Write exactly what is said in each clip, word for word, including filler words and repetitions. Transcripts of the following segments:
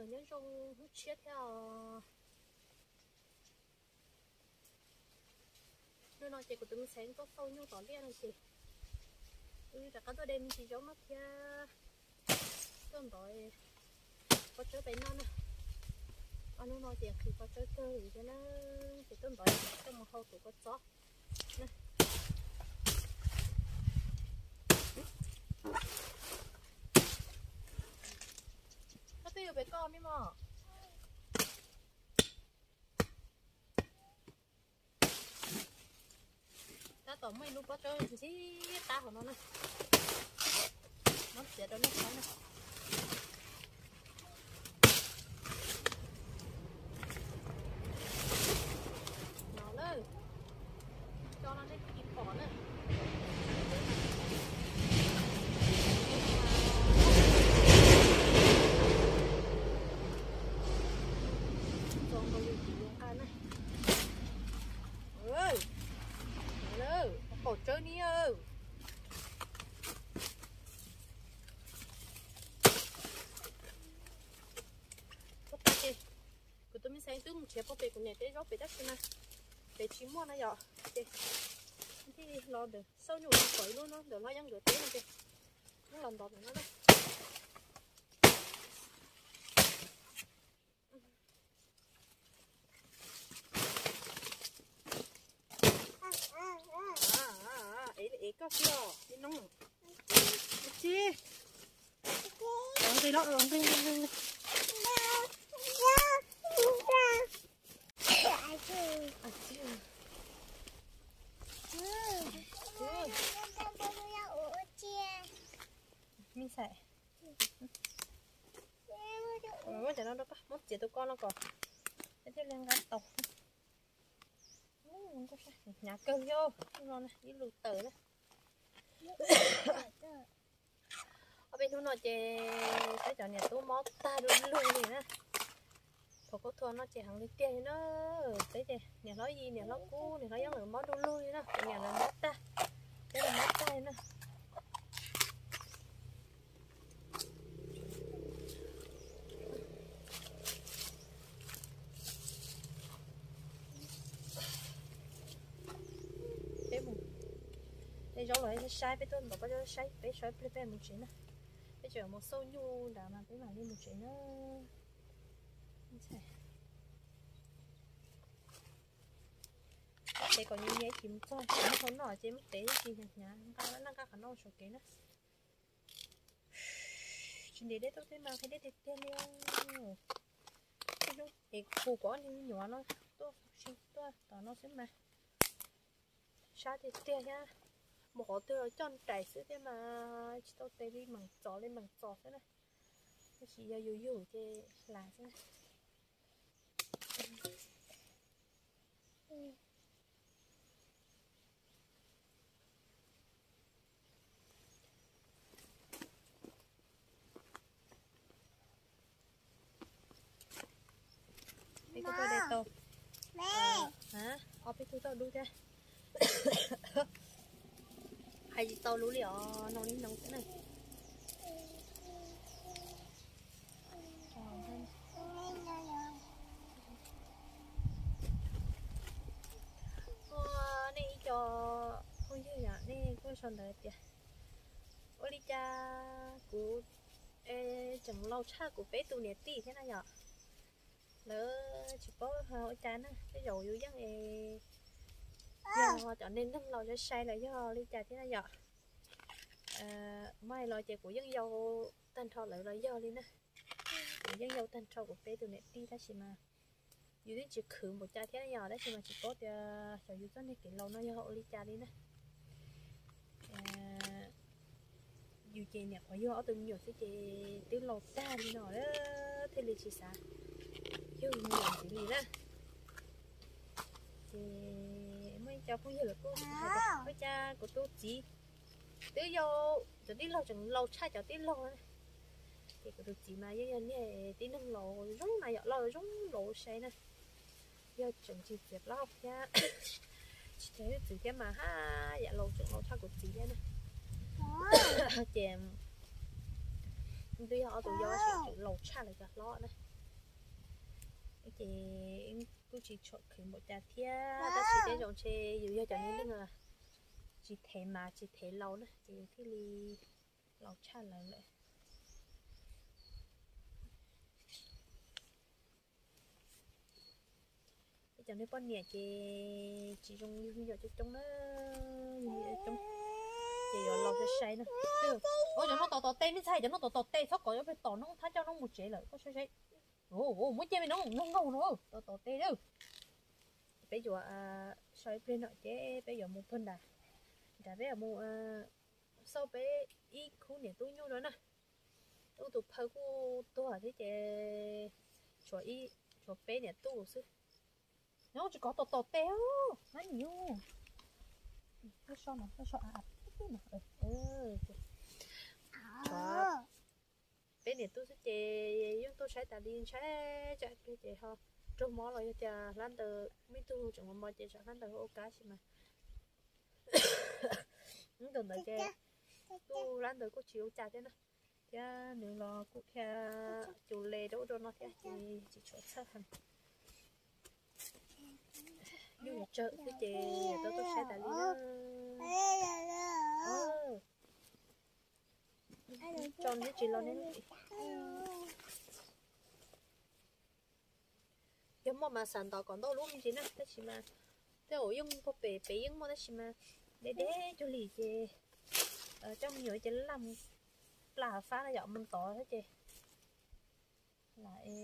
nhớ trong hút chết theo nó nói chị của tụi mình sáng có sâu nhau tỏ liên này chị tôi đã có tôi đem chị giống nó theo tôi nói có chơi bé non nè anh nó nói chị khi có chơi chơi thì nó thì tôi nói trong một hậu tủ có chó nè có tiêu bé con đi mà ta tổng mấy lúc có chơi thì xí ta của nó nè nó sẽ đâu nó khó nè nó lên cho nó lên kịp bỏ nữa còn có gì dùng cái này ơi nó cổ chơi đi ơi của tôi mình sáng tôi một chiếc bọc bể của nhà cái góc bể đất này để chín mua nó nhỏ thì lo được sâu nhủ khỏi luôn nó được lo dân rửa tiếng này nó làm đọt nó đấy à à à ấy ấy có kia đi nông chi rồi đó rồi đi mình sẽ ủa cho nó đó có mất chị tụi con nó còn cái tiếp lên gắn tàu nhà cơ vô nó này đi lụt tử đấy ở bên nó chị cái chỗ này tôi mót ta luôn luôn này nè thôi có thua nó chỉ hàng đi tiền nó cái gì nhà nói gì nhà nó cũ nhà nó giống ở mót luôn luôn nè nhà là mót ta cái là mót ta nè đây giống lại sai với tôi bảo có cho sai với sai với một chuyện nữa bây giờ một sâu nhu đã mà cái mà đi một chuyện nữa đây còn như nhé chìm cho nó không nổi chứ mất tế gì nhỉ nhá nó nó các khả năng số kế nữa chuyện đấy đấy tôi thấy mà cái đấy thì tiền đi không thì củ quá thì nhỏ nó tôi xin tôi tao nó sẽ mà sao thì tiền nhá một họ tôi chọn trái sữa thế mà chỉ tao tê đi bằng gió lên bằng gió thế này cái chỉ là dù dù thì là thế này đi có tôi đây tao hả ở bên tôi tao đu ra hay gì tao lú liỏ nó đi nóng thế này ờ này cho không như nhở này có son đấy kìa ôi đi cha của ê chẳng lâu cha của bé tụ nhiệt tỷ thế này nhở lỡ chỉ có hơi chán á cái dầu vô giấc này giờ cho nên rất lâu cho say lại cho đi trà thế này giờ à, mai lo chè của dân dâu tan thọ lại là do đi nè dân dâu tan thọ của bé từ nãy đi ta chỉ mà dù đến chỉ khử một trà thế này giờ đấy chỉ mà chỉ có cho cho dù cho nên cái lâu nó do họ đi trà đi nè dù chè nhặt phải vô ở từng nhiều cái chè từ lâu ta đi nọ đó thế là chỉ sao chứ nhiều chỉ gì đó thì mấy cháu cũng hiểu cô mấy cha của tôi chỉ tới vô rồi đi lâu chẳng lâu cha cháu tới lâu thì của tôi chỉ mà với nhân này tí nâng lồ giống này dọ lo giống lồ xe này giờ chẳng chỉ việc lo nha chỉ thế từ cái mà ha dạ lồ chẳng lồ cha của chị đây nè chèm tuy họ tụi do sự lột cha lại gạt lo này chị cứ chỉ chọn khử một trà thia ta chỉ để dọn chơi dù cho cho nên là chỉ thể mà chỉ thể lâu nữa chỉ thì li lâu cha là lại cho nên con nhẹ chị chỉ trong như giờ cho trong nó trong chị giờ lâu cho say nữa ôi cho nó tọt tọt tê mới say cho nó tọt tọt tê sóc cỏ phải tọt nó thắt cho nó một chế lại có say say ồ ồ mới chơi nó ngon ngon nữa tọt tọt tê đâu bây giờ xoay bên nội chế bây giờ một phân đà đã bây giờ một sau bé ít khu nhà tôi nhau đó nè tôi tụt phơi khu tôi ở thế chế cho ít cho bé nhà tôi xứ nó chỉ có tọt tọt téo nó nhiều nó sao nó nó sao à mà ừ cho bé nhà tôi sẽ chế chúng tôi sẽ tạo điên sẽ chạy cái chế ho trong mỏ rồi cho làm từ mấy tôi chẳng mà chế cho làm từ ô cá gì mà những tuần tới chế tôi làm từ có chiếu chặt thế nè chứ nếu là cũng theo chủ lệ đâu đâu nó thế thì chỉ cho sát hành như chợ cái chế tôi tôi sẽ tạo điên tròn cái chỉ lo nên giống mà mà sản tỏ còn đâu luôn chứ nè thế chỉ mà thế ổ dùng có bể bể dùng mà thế chỉ mà để để cho lì chứ ở trong nhựa chứ làm là phá là dọn mình tỏ thế chứ lại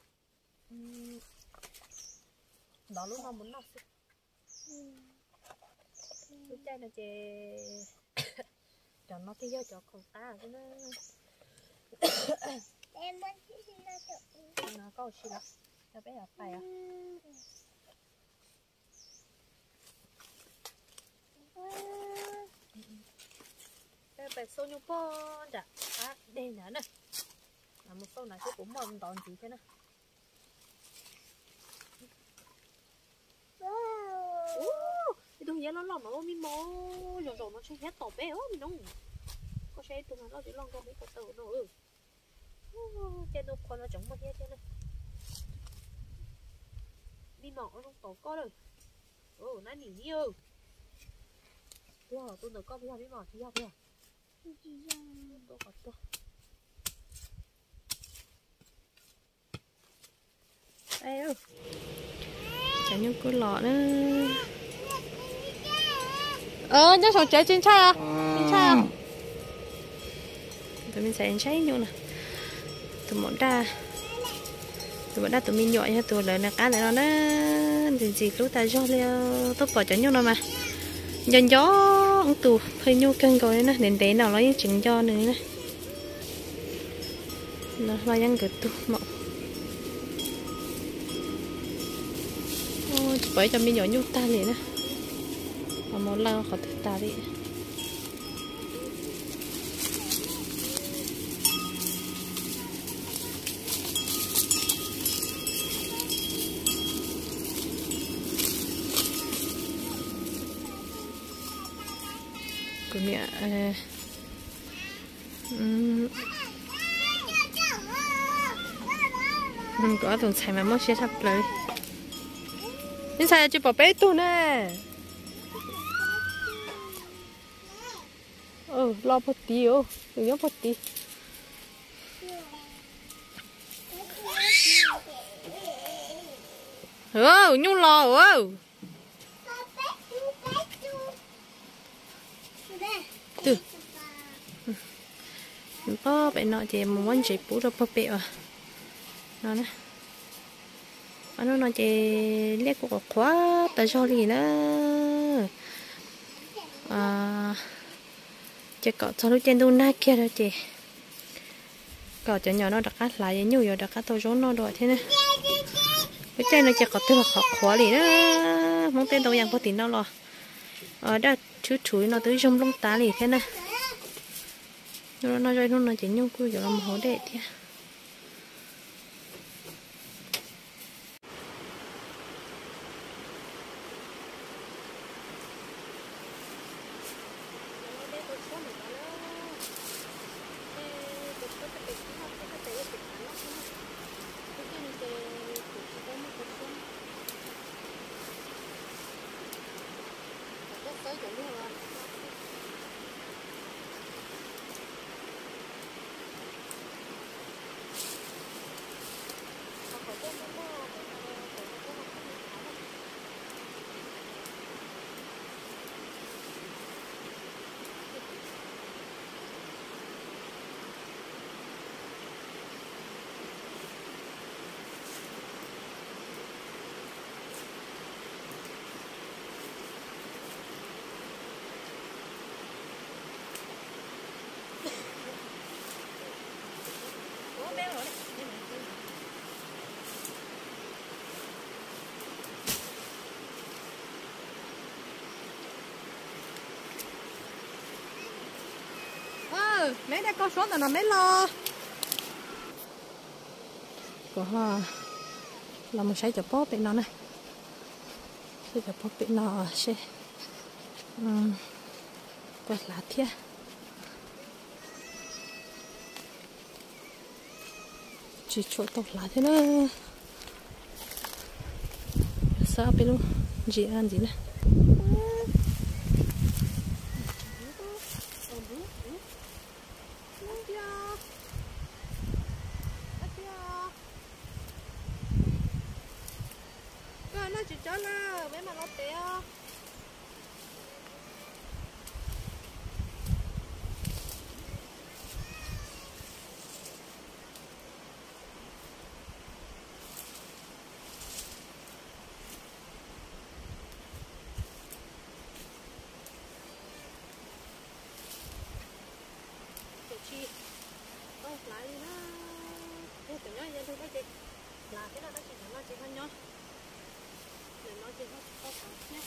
đó lúc nào muốn nọc cái chai này chứ cho nó cái do cho con ta chứ nó em muốn xin nó nó có gì đó cho bé ở phải à bé bé số nhung po đã à đây nè nè là một số này cái cũng mòn toàn gì thế nè cái đồ gì nó lỏng nó mi mò rồi rồi nó sẽ hết tổ bé ốm đúng có sẽ tụi nó chỉ lon con mấy con tàu nó ừ trên nó con nó chẳng bao nhiêu trên này đi mỏ nó tổ có rồi ừ nó nhỉ nhiều wow tôi được có bây giờ đi mỏ thì học rồi tôi có tôi đây ơi chả như cứ lọ nữa ờ nhớ sầu trái trên chai à trên chai à tụi mình sẽ cháy nhau nè tụi bọn ta tụi bọn ta tụi mình nhội nha tụi lớn là cá này nó đó gì gì lúc ta cho leo tốt bỏ cho nhau nào mà dần gió ông tù hơi nhu cân rồi nè đến té nào nó những chừng cho nữa nè nó là những cái tụ mộng ôi bởi cho mình nhỏ nhu ta liền nè mà một lần khỏi ta đi của mẹ um, có tuần xài mà mất xe thấpเลยนี่ใส่จะบอกไปตัวน่ะเออรอพอดีโอ้ถึงยังพอดีเออยุ่งรอเออtừ po bị nọ chị một món chị bú đâu po bị à nó nè nó nói chị lấy cuộc khóa tại sao gì nữa à chị cọ cho lúc trên đu na kia đó chị cọ cho nhỏ nó đặt cá lại với nhiều rồi đặt cá tôi rốn nó rồi thế nè cái trên nó chị cọ tôi học khóa gì đó mong tên đâu dàng có tiền đâu rồi ở đó chú chuối nó tới trong lông tá lì thế này nó nó rồi nó chỉ nhung cùi rồi làm hố đệ thế ơ mấy đây có số tao nó mấy lo có là một sai chụp bóp bên nó này sai chụp bóp bên nó sẽ um có lá thiệt chỉ chỗ tóc lá thế nữa sao bên luôn gì ăn gì này nó chỉ cho là mấy mà nó té chi ôi lại đi nó tôi tưởng nói vậy thôi đó chị là cái đó đó chị nói chị hơn nhau để nói chị hết có thằng nhé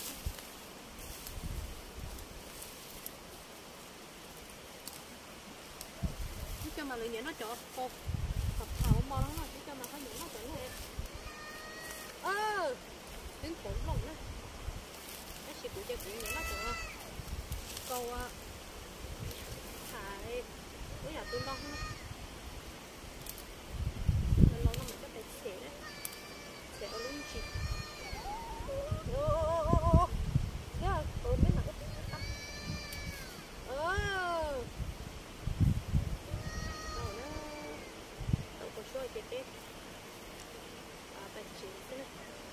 chứ cho mà lựa nhẹ nó chỗ cô tập thảo mò lắm rồi chứ cho mà có những nó chuẩn này ơ tiếng khủng lùng đó cái gì cũng chơi cũng nhẹ nó chỗ câu thải với nhà tôi đông lắm mình lâu lắm mình có thể xẻ đấy xẻ ở luôn chị ô ô ô ô ô thế à tôi biết là cái tiếng nó tắt ơ đâu đó đâu có số chị biết à tài chỉ thế này